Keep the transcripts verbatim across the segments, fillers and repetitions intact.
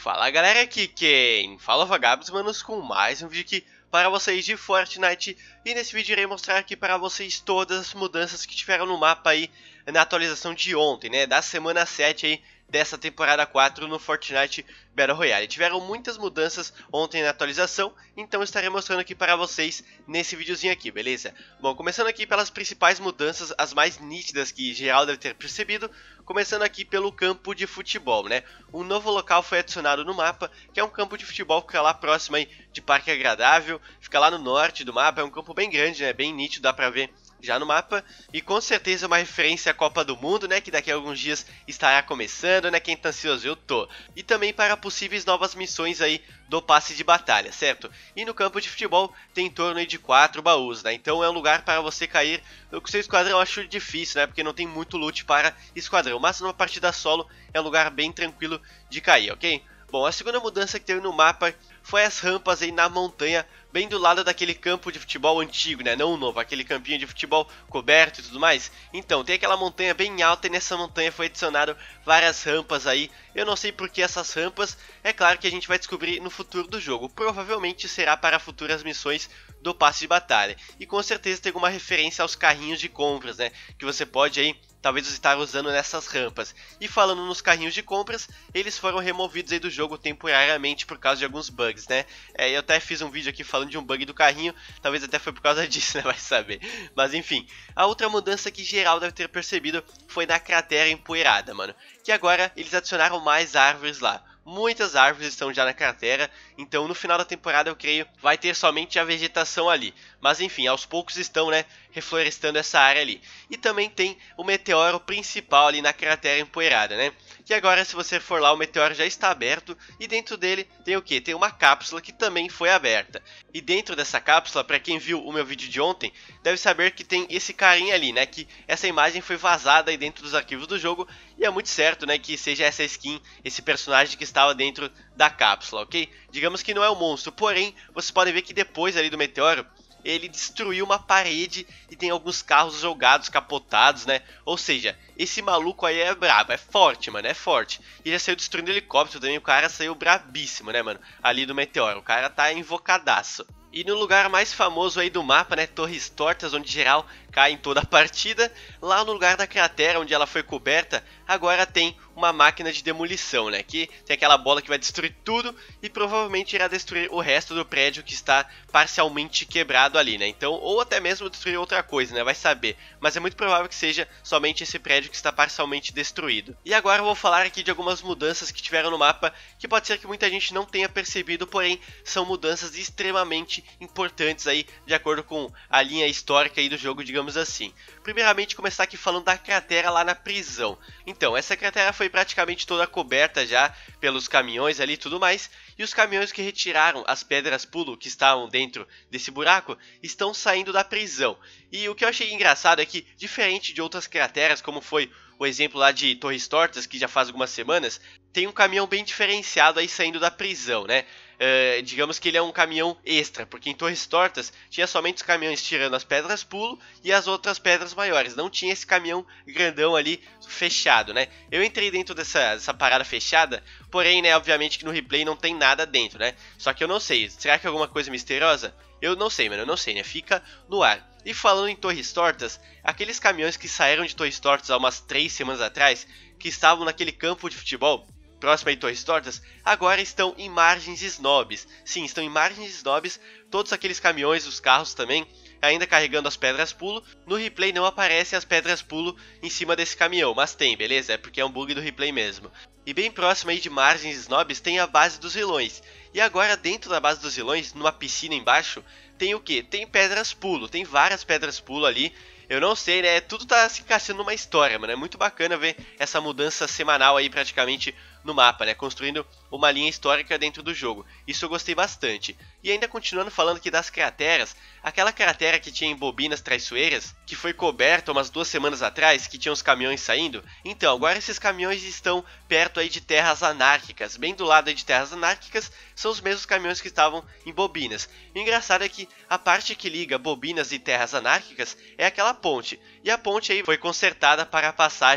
Fala galera, aqui quem fala Vagabos, manos, com mais um vídeo aqui para vocês de Fortnite. E nesse vídeo irei mostrar aqui para vocês todas as mudanças que tiveram no mapa aí na atualização de ontem, né, da semana sete aí dessa temporada quatro no Fortnite Battle Royale. Tiveram muitas mudanças ontem na atualização, então estarei mostrando aqui para vocês nesse videozinho aqui, beleza? Bom, começando aqui pelas principais mudanças, as mais nítidas que geral deve ter percebido, começando aqui pelo campo de futebol, né? Um novo local foi adicionado no mapa, que é um campo de futebol que fica lá próximo aí de Parque Agradável, fica lá no norte do mapa, é um campo bem grande, né? Bem nítido, dá pra ver já no mapa, e com certeza uma referência à Copa do Mundo, né, que daqui a alguns dias estará começando, né, quem tá ansioso eu tô, e também para possíveis novas missões aí do passe de batalha, certo? E no campo de futebol tem em torno aí de quatro baús, né, então é um lugar para você cair. Eu com seu esquadrão eu acho difícil, né, porque não tem muito loot para esquadrão, mas numa partida solo é um lugar bem tranquilo de cair, ok? Bom, a segunda mudança que teve no mapa foi as rampas aí na montanha, bem do lado daquele campo de futebol antigo, né? Não o novo, aquele campinho de futebol coberto e tudo mais. Então, tem aquela montanha bem alta e nessa montanha foi adicionado várias rampas aí. Eu não sei por que essas rampas, é claro que a gente vai descobrir no futuro do jogo. Provavelmente será para futuras missões do passe de batalha. E com certeza tem alguma referência aos carrinhos de compras, né? Que você pode aí talvez estar usando nessas rampas. E falando nos carrinhos de compras, eles foram removidos aí do jogo temporariamente por causa de alguns bugs, né? É, eu até fiz um vídeo aqui falando de um bug do carrinho, talvez até foi por causa disso, né? Vai saber. Mas enfim, a outra mudança que geral deve ter percebido foi na cratera empoeirada, mano. Que agora eles adicionaram mais árvores lá. Muitas árvores estão já na cratera, então no final da temporada eu creio vai ter somente a vegetação ali. Mas enfim, aos poucos estão, né, reflorestando essa área ali. E também tem o meteoro principal ali na cratera empoeirada, né? Que agora se você for lá o meteoro já está aberto e dentro dele tem o que? Tem uma cápsula que também foi aberta. E dentro dessa cápsula, para quem viu o meu vídeo de ontem, deve saber que tem esse carinha ali, né? Que essa imagem foi vazada aí dentro dos arquivos do jogo e é muito certo, né, que seja essa skin, esse personagem que estava dentro da cápsula, ok? Digamos que não é um monstro, porém, vocês podem ver que depois ali do meteoro, ele destruiu uma parede e tem alguns carros jogados, capotados, né? Ou seja, esse maluco aí é brabo, é forte, mano, é forte. E já saiu destruindo helicóptero também, o cara saiu brabíssimo, né, mano? Ali do meteoro, o cara tá invocadaço. E no lugar mais famoso aí do mapa, né, Torres Tortas, onde geral cai em toda a partida, lá no lugar da cratera onde ela foi coberta, agora tem uma máquina de demolição, né, que tem aquela bola que vai destruir tudo e provavelmente irá destruir o resto do prédio que está parcialmente quebrado ali, né, então, ou até mesmo destruir outra coisa, né, vai saber, mas é muito provável que seja somente esse prédio que está parcialmente destruído. E agora eu vou falar aqui de algumas mudanças que tiveram no mapa, que pode ser que muita gente não tenha percebido, porém, são mudanças extremamente importantes aí, de acordo com a linha histórica aí do jogo, digamos assim. Primeiramente, começar aqui falando da cratera lá na prisão. Então, essa cratera foi praticamente toda coberta já pelos caminhões ali e tudo mais, e os caminhões que retiraram as pedras pulo que estavam dentro desse buraco estão saindo da prisão. E o que eu achei engraçado é que, diferente de outras crateras, como foi o exemplo lá de Torres Tortas, que já faz algumas semanas, tem um caminhão bem diferenciado aí saindo da prisão, né? Uh, digamos que ele é um caminhão extra, porque em Torres Tortas tinha somente os caminhões tirando as pedras pulo e as outras pedras maiores, não tinha esse caminhão grandão ali fechado, né? Eu entrei dentro dessa, dessa parada fechada, porém, né, obviamente que no replay não tem nada dentro, né? Só que eu não sei, será que é alguma coisa misteriosa? Eu não sei, mano, eu não sei, né? Fica no ar. E falando em Torres Tortas, aqueles caminhões que saíram de Torres Tortas há umas três semanas atrás, que estavam naquele campo de futebol próximo aí Torres Tortas, agora estão em Margens Snobs. Sim, estão em Margens Snobs, todos aqueles caminhões, os carros também, ainda carregando as pedras pulo. No replay não aparecem as pedras pulo em cima desse caminhão, mas tem, beleza? É porque é um bug do replay mesmo. E bem próximo aí de Margens Snobs tem a base dos vilões. E agora dentro da base dos vilões, numa piscina embaixo, tem o que? Tem pedras pulo, tem várias pedras pulo ali. Eu não sei, né? Tudo tá se encaixando numa história, mano. É muito bacana ver essa mudança semanal aí praticamente no mapa, né? Construindo uma linha histórica dentro do jogo. Isso eu gostei bastante. E ainda continuando falando aqui das crateras, aquela cratera que tinha em bobinas traiçoeiras, que foi coberta umas duas semanas atrás, que tinha os caminhões saindo. Então, agora esses caminhões estão perto aí de terras anárquicas. Bem do lado aí de terras anárquicas, são os mesmos caminhões que estavam em bobinas. O engraçado é que a parte que liga bobinas e terras anárquicas é aquela ponte. E a ponte aí foi consertada para a passagem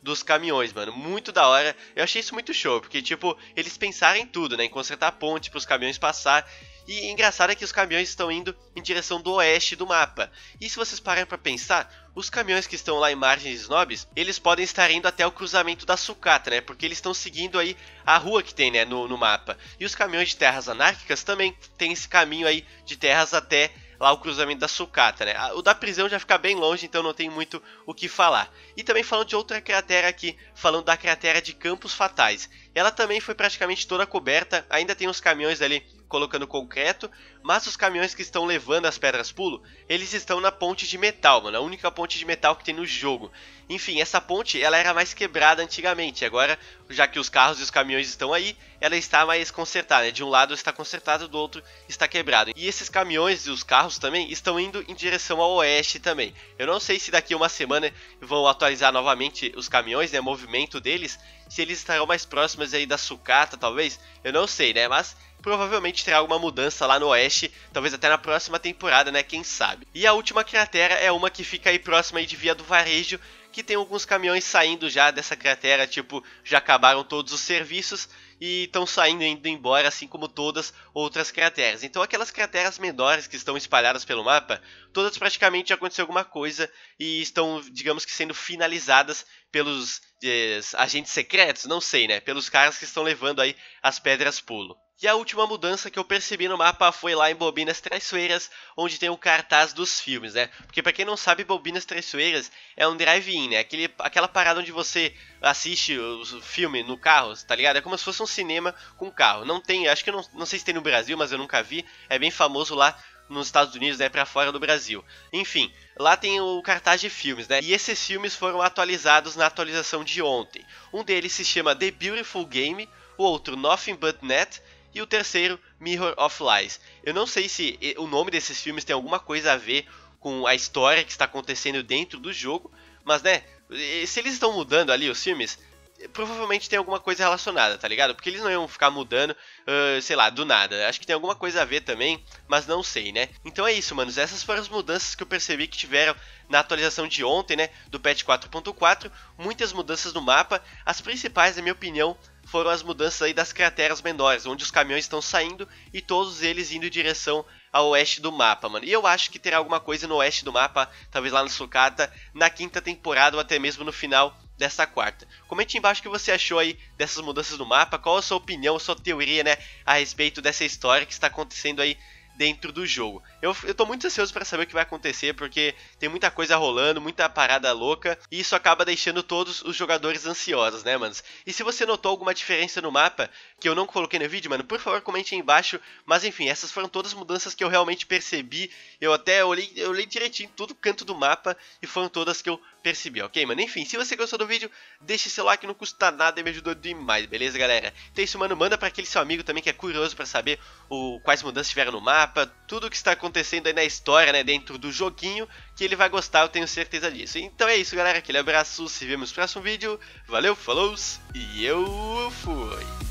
dos caminhões, mano. Muito da hora. Eu achei isso muito show, porque, tipo, eles pensaram em tudo, né? Em consertar ponte para os caminhões passar. E engraçado é que os caminhões estão indo em direção do oeste do mapa. E se vocês pararem para pensar, os caminhões que estão lá em Margens Snobs, eles podem estar indo até o cruzamento da sucata, né? Porque eles estão seguindo aí a rua que tem, né, no, no mapa. E os caminhões de terras anárquicas também tem esse caminho aí de terras até lá o cruzamento da sucata, né? O da prisão já fica bem longe, então não tem muito o que falar. E também falando de outra cratera aqui, falando da cratera de Campos Fatais. Ela também foi praticamente toda coberta, ainda tem uns caminhões ali colocando concreto, mas os caminhões que estão levando as pedras pulo, eles estão na ponte de metal, mano, a única ponte de metal que tem no jogo. Enfim, essa ponte, ela era mais quebrada antigamente, agora, já que os carros e os caminhões estão aí, ela está mais consertada, né? De um lado está consertado, do outro está quebrado. E esses caminhões e os carros também estão indo em direção ao oeste também. Eu não sei se daqui a uma semana vão atualizar novamente os caminhões, né, o movimento deles, se eles estarão mais próximos aí da sucata, talvez, eu não sei, né, mas provavelmente terá alguma mudança lá no oeste, talvez até na próxima temporada, né, quem sabe. E a última cratera é uma que fica aí próxima aí de Via do Varejo, que tem alguns caminhões saindo já dessa cratera, tipo, já acabaram todos os serviços e estão saindo e indo embora, assim como todas outras crateras. Então aquelas crateras menores que estão espalhadas pelo mapa, todas praticamente já aconteceu alguma coisa e estão, digamos que, sendo finalizadas pelos eh, agentes secretos, não sei, né, pelos caras que estão levando aí as pedras pulo. E a última mudança que eu percebi no mapa foi lá em Bobinas Traiçoeiras, onde tem o cartaz dos filmes, né? Porque pra quem não sabe, Bobinas Traiçoeiras é um drive-in, né? Aquele, aquela parada onde você assiste o filme no carro, tá ligado? É como se fosse um cinema com carro. Não tem, acho que não, não sei se tem no Brasil, mas eu nunca vi. É bem famoso lá nos Estados Unidos, né, pra fora do Brasil. Enfim, lá tem o cartaz de filmes, né, e esses filmes foram atualizados na atualização de ontem. Um deles se chama The Beautiful Game, o outro Nothing But Net, e o terceiro, Mirror of Lies. Eu não sei se o nome desses filmes tem alguma coisa a ver com a história que está acontecendo dentro do jogo, mas, né, se eles estão mudando ali os filmes, provavelmente tem alguma coisa relacionada, tá ligado? Porque eles não iam ficar mudando, uh, sei lá, do nada. Acho que tem alguma coisa a ver também, mas não sei, né? Então é isso, manos. Essas foram as mudanças que eu percebi que tiveram na atualização de ontem, né, do patch quatro ponto quatro. Muitas mudanças no mapa. As principais, na minha opinião, foram as mudanças aí das crateras menores, onde os caminhões estão saindo e todos eles indo em direção ao oeste do mapa, mano. E eu acho que terá alguma coisa no oeste do mapa, talvez lá no Sucata, na quinta temporada ou até mesmo no final dessa quarta. Comente embaixo o que você achou aí dessas mudanças no mapa, qual a sua opinião, a sua teoria, né, a respeito dessa história que está acontecendo aí dentro do jogo. Eu, eu tô muito ansioso para saber o que vai acontecer, porque tem muita coisa rolando, muita parada louca, e isso acaba deixando todos os jogadores ansiosos, né, manos? E se você notou alguma diferença no mapa, que eu não coloquei no vídeo, mano, por favor, comente aí embaixo. Mas enfim, essas foram todas as mudanças que eu realmente percebi. Eu até olhei, eu olhei direitinho todo canto do mapa, e foram todas que eu percebi, ok, mano? Enfim, se você gostou do vídeo, deixe seu like, não custa nada e me ajudou demais, beleza, galera? Então é isso, mano, manda pra aquele seu amigo também que é curioso pra saber o, quais mudanças tiveram no mapa, tudo o que está acontecendo aí na história, né, dentro do joguinho, que ele vai gostar, eu tenho certeza disso. Então é isso, galera, aquele abraço, se vemos no próximo vídeo, valeu, falou, e eu fui!